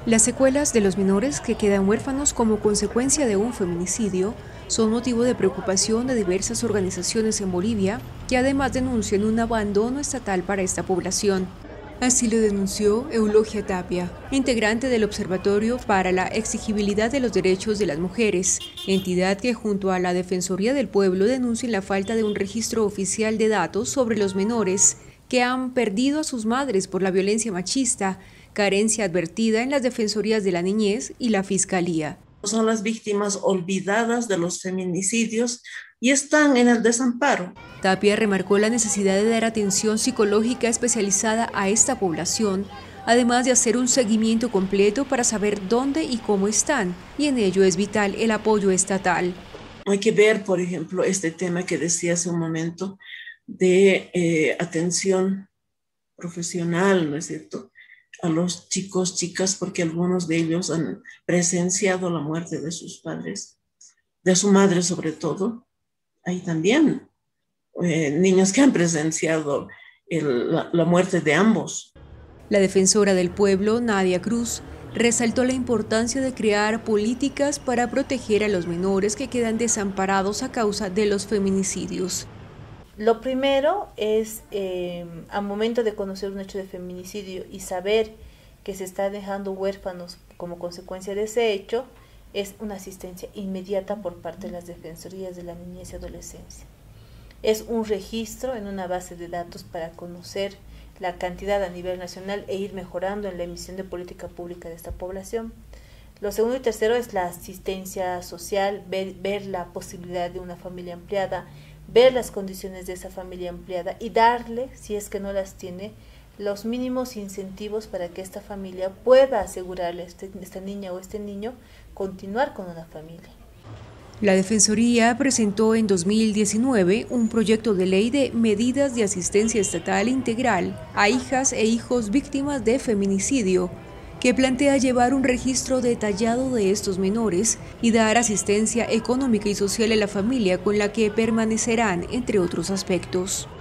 Las secuelas de los menores que quedan huérfanos como consecuencia de un feminicidio son motivo de preocupación de diversas organizaciones en Bolivia, que además denuncian un abandono estatal para esta población. Así lo denunció Eulogia Tapia, integrante del Observatorio para la Exigibilidad de los Derechos de las Mujeres, entidad que junto a la Defensoría del Pueblo denuncian la falta de un registro oficial de datos sobre los menores que han perdido a sus madres por la violencia machista, carencia advertida en las Defensorías de la Niñez y la Fiscalía. Son las víctimas olvidadas de los feminicidios y están en el desamparo. Tapia remarcó la necesidad de dar atención psicológica especializada a esta población, además de hacer un seguimiento completo para saber dónde y cómo están, y en ello es vital el apoyo estatal. Hay que ver, por ejemplo, este tema que decía hace un momento de atención profesional, ¿no es cierto?, a los chicos, chicas, porque algunos de ellos han presenciado la muerte de sus padres, de su madre sobre todo. Hay también niños que han presenciado la muerte de ambos. La defensora del pueblo, Nadia Cruz, resaltó la importancia de crear políticas para proteger a los menores que quedan desamparados a causa de los feminicidios. Lo primero es, al momento de conocer un hecho de feminicidio y saber que se está dejando huérfanos como consecuencia de ese hecho, es una asistencia inmediata por parte de las Defensorías de la Niñez y Adolescencia. Es un registro en una base de datos para conocer la cantidad a nivel nacional e ir mejorando en la emisión de política pública de esta población. Lo segundo y tercero es la asistencia social, ver la posibilidad de una familia ampliada, ver las condiciones de esa familia ampliada y darle, si es que no las tiene, los mínimos incentivos para que esta familia pueda asegurarle a esta niña o este niño continuar con una familia. La Defensoría presentó en 2019 un proyecto de ley de medidas de asistencia estatal integral a hijas e hijos víctimas de feminicidio, que plantea llevar un registro detallado de estos menores y dar asistencia económica y social a la familia con la que permanecerán, entre otros aspectos.